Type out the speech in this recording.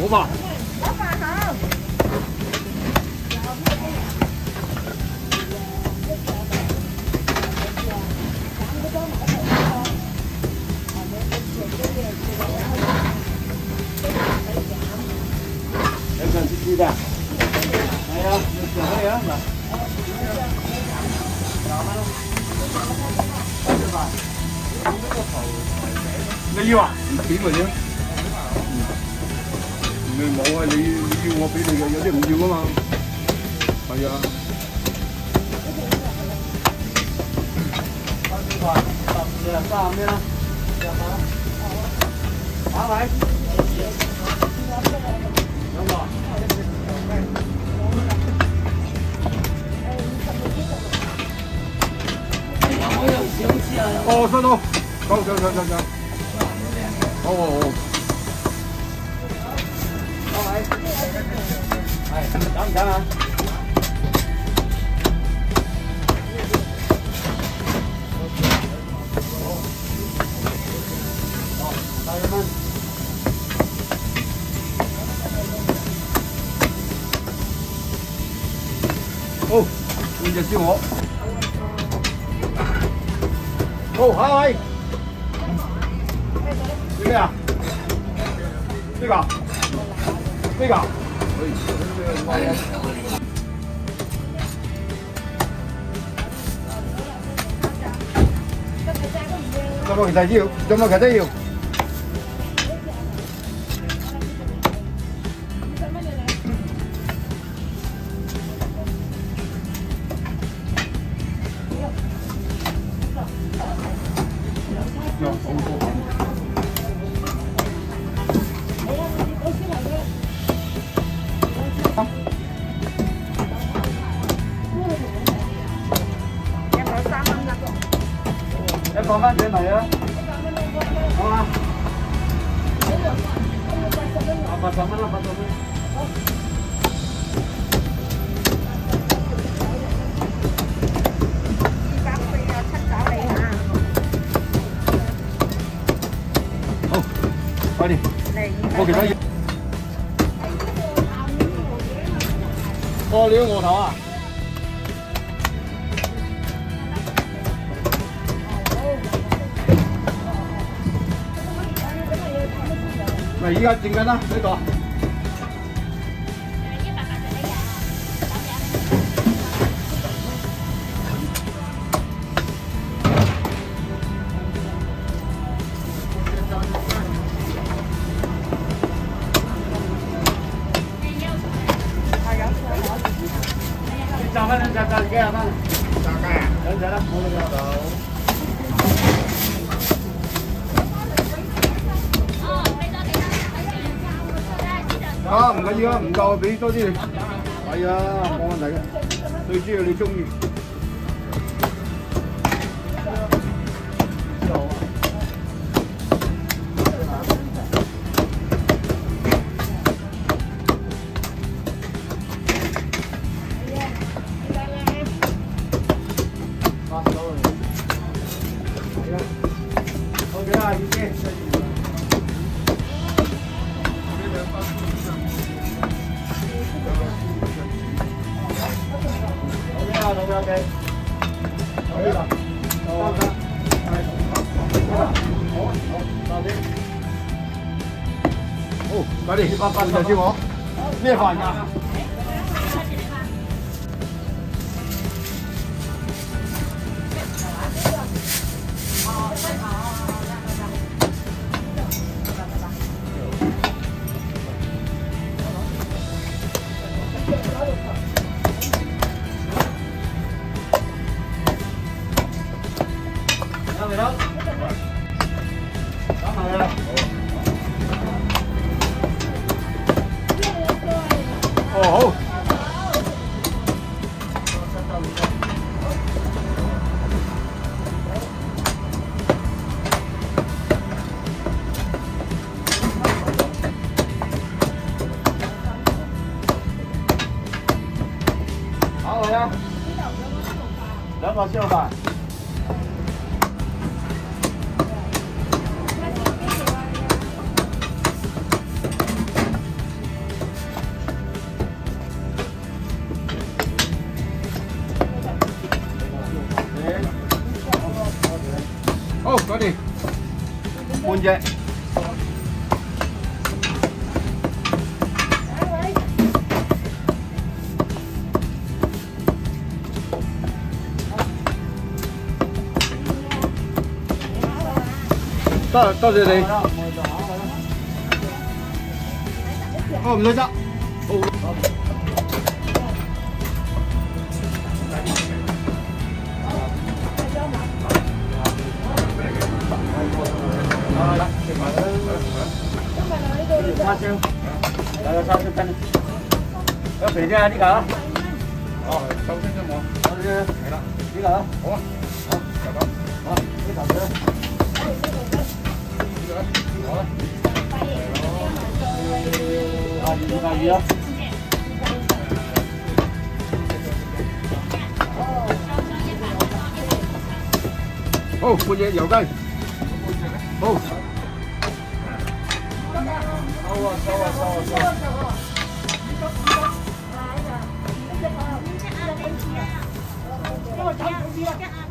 吧？ 老板好。 有cần đi ra. Này không? Được rồi á mà. Ni yêu à?俾咪啫。你冇啊？你要我俾你嘅，有啲唔要啊嘛。係啊。30咩啦？打位。有冇？我有少少啊。哦，收到。走。哦。打位。係，等唔等啊？好，換隻燒鵝。好，下一位。咩啊？呢個？呢個？有冇其他要？有冇其他要？你放翻轉嚟啊！好嘛？80蚊啦，80蚊。240啊，7找你嚇。好，快啲。我其他嘢。過料鵝頭啊！咪依家整緊啦，呢個。炸翻兩隻，炸幾廿蚊？炸雞啊？兩隻啦，冇你個頭。啊，唔緊要啊，唔夠俾多啲你。係啊，冇問題嘅，最主要你中意。OK 啦，已經。OK， 好呢個，好得，好，快啲，8就燒鵝，咩飯㗎？有未得？等埋啦。哦好。好嚟啊！2個燒飯。 好，搞掂，半隻。多謝你。哦，唔使執。好。叉燒，有個叉燒羹，有肥啲啊呢個啊。哦，收聲啫我。好嘅，係啦，呢個啊。好啊，好，就咁。好，呢頭先。好啦。大魚啊！好，半隻油雞。好。收啊！